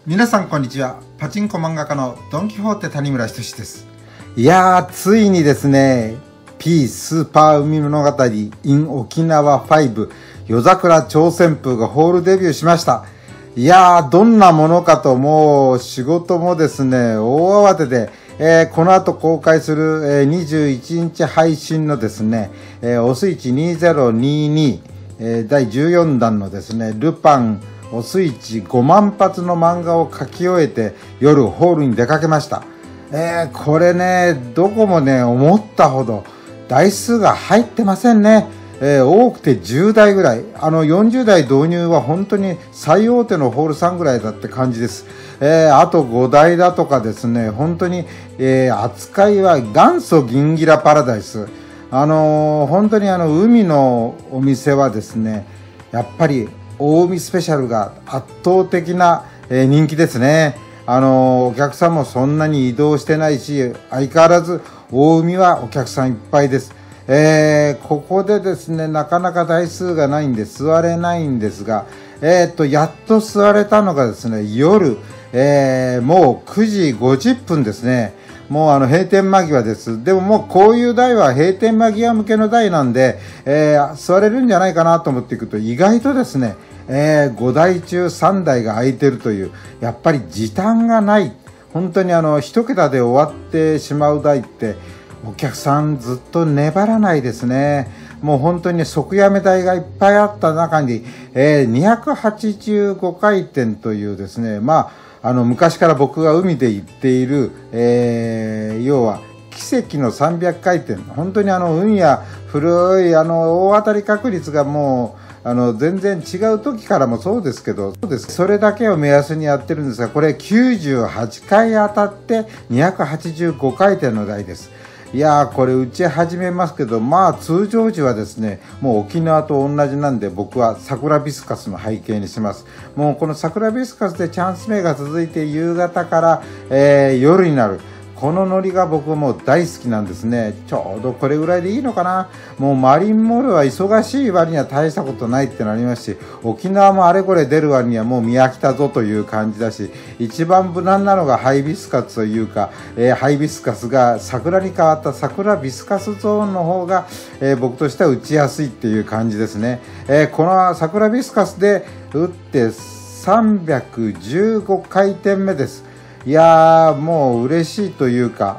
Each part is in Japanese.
皆さんこんにちは。パチンコ漫画家のドン・キホーテ谷村仁です。 いやー、ついにですね、P スーパー海物語 in 沖縄5夜桜超旋風がホールデビューしました。いやー、どんなものかと、もう仕事もですね、大慌てで、この後公開する、21日配信のですね、おスイッチ2022、第14弾のですね、ルパンおスイッチ5万発の漫画を書き終えて夜ホールに出かけました。これね、どこもね、思ったほど台数が入ってませんね。多くて10台ぐらい。40台導入は本当に最大手のホールさんぐらいだって感じです。あと5台だとかですね、本当に、扱いは元祖銀ギラパラダイス。本当に海のお店はですね、やっぱり大海スペシャルが圧倒的な、人気ですね。お客さんもそんなに移動してないし、相変わらず大海はお客さんいっぱいです。ここでですね、なかなか台数がないんで座れないんですが、やっと座れたのがですね、夜、もう9時50分ですね。もう閉店間際です。でももうこういう台は閉店間際向けの台なんで、座れるんじゃないかなと思っていくと、意外とですね、5台中3台が空いてるという、やっぱり時短がない。本当に一桁で終わってしまう台って、お客さんずっと粘らないですね。もう本当に即やめ台がいっぱいあった中に、285回転というですね、昔から僕が海で行っている、要は奇跡の300回転。本当に海や古い大当たり確率がもう全然違う時からもそうですけど、それだけを目安にやってるんですが、これ98回当たって285回転の台です。いやー、これ打ち始めますけど、通常時はですね、もう沖縄と同じなんで、僕は桜ビスカスの背景にします。もうこの桜ビスカスでチャンス目が続いて夕方から、夜になる。このノリが僕も大好きなんですね。ちょうどこれぐらいでいいのかな。もうマリンモールは忙しい割には大したことないってなりますし、沖縄もあれこれ出る割にはもう見飽きたぞという感じだし、一番無難なのがハイビスカスというか、ハイビスカスが桜に変わった桜ビスカスゾーンの方が、僕としては打ちやすいっていう感じですね。この桜ビスカスで打って315回転目です。いやー、もう嬉しいというか、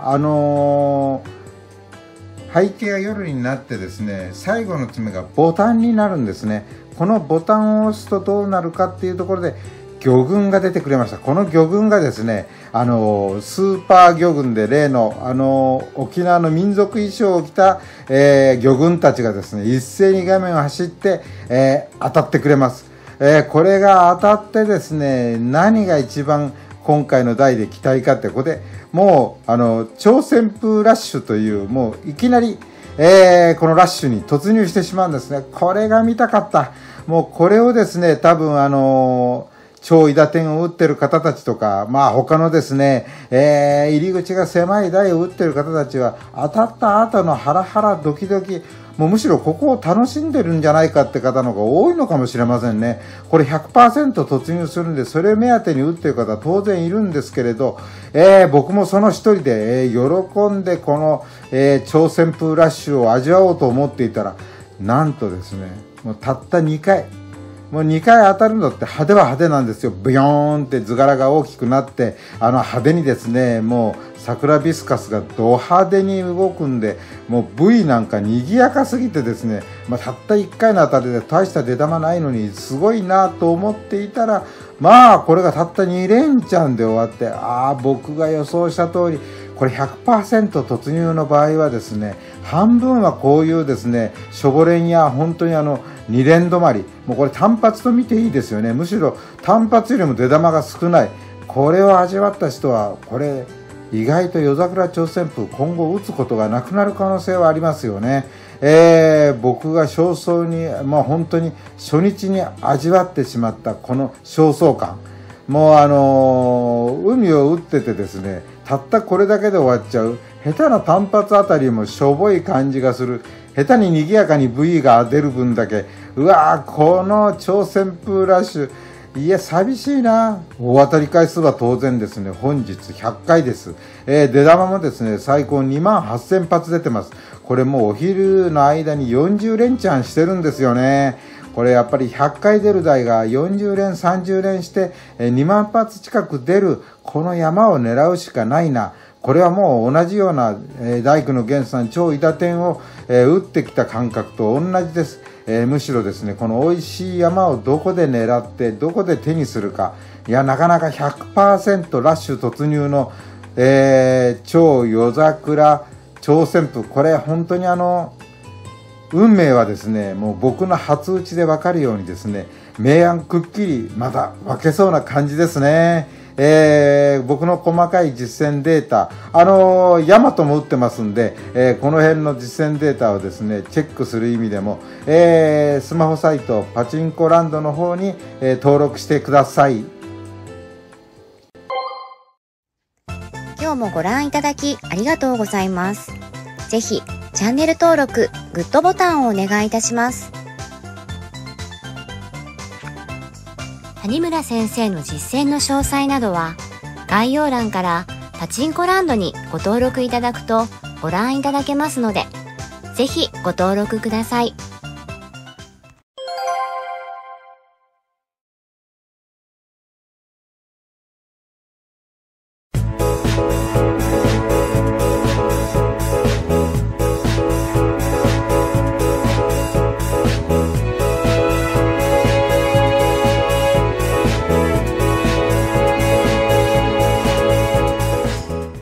背景が夜になってですね、最後の爪がボタンになるんですね。このボタンを押すとどうなるかっていうところで魚群が出てくれました。この魚群がですね、スーパー魚群で例の沖縄の民族衣装を着た、魚群たちがですね、一斉に画面を走って、当たってくれます。これが当たってですね、何が一番今回の台で期待かって、ここでもう超旋風ラッシュという、もういきなり、このラッシュに突入してしまうんですね。これが見たかった。もうこれをですね、多分超伊打点を打ってる方たちとか、他のですね、入り口が狭い台を打ってる方たちは、当たった後のハラハラドキドキ、もうむしろここを楽しんでるんじゃないかって方の方が多いのかもしれませんね。これ 100% 突入するんで、それ目当てに打ってる方は当然いるんですけれど、僕もその一人で、喜んでこの、超旋風ラッシュを味わおうと思っていたら、なんとですね、もうたった2回、もう2回当たるのって派手は派手なんですよ。ブヨーンって図柄が大きくなって、派手にですね、もう桜ビスカスがド派手に動くんで、もう V なんか賑やかすぎてですね、たった1回の当たりで大した出玉ないのにすごいなと思っていたら、これがたった2連チャンで終わって、僕が予想した通り、これ 100% 突入の場合はですね、半分はこういうですね、しょぼれんや本当に2連止まり、もうこれ単発と見ていいですよね。むしろ単発よりも出玉が少ない。これを味わった人は、これ意外と夜桜超旋風今後打つことがなくなる可能性はありますよね。僕が焦燥に、本当に初日に味わってしまったこの焦燥感。もう海を打っててですね、たったこれだけで終わっちゃう。下手な単発あたりもしょぼい感じがする。下手に賑やかに V が出る分だけ、この超旋風ラッシュ、 いや、寂しいな。大当たり回数は当然ですね、本日100回です。出玉もですね、最高28,000発出てます。これもうお昼の間に40連チャンしてるんですよね。これやっぱり100回出る台が40連、30連して、2万発近く出る、この山を狙うしかないな。これはもう同じような、大工の源さん超伊打点を、打ってきた感覚と同じです。むしろですね、この美味しい山をどこで狙ってどこで手にするか。いや、なかなか 100% ラッシュ突入の、超夜桜超旋風、これ本当に運命はですね、もう僕の初打ちで分かるようにですね、明暗くっきりまだ分けそうな感じですね。僕の細かい実践データ、ヤマトも打ってますんで、この辺の実践データをですね、チェックする意味でも、スマホサイトパチンコランドの方に、登録してください。 今日もご覧いただきありがとうございます。ぜひチャンネル登録、グッドボタンをお願いいたします。谷村先生の実践の詳細などは概要欄からパチンコランドにご登録いただくとご覧いただけますので、ぜひご登録ください。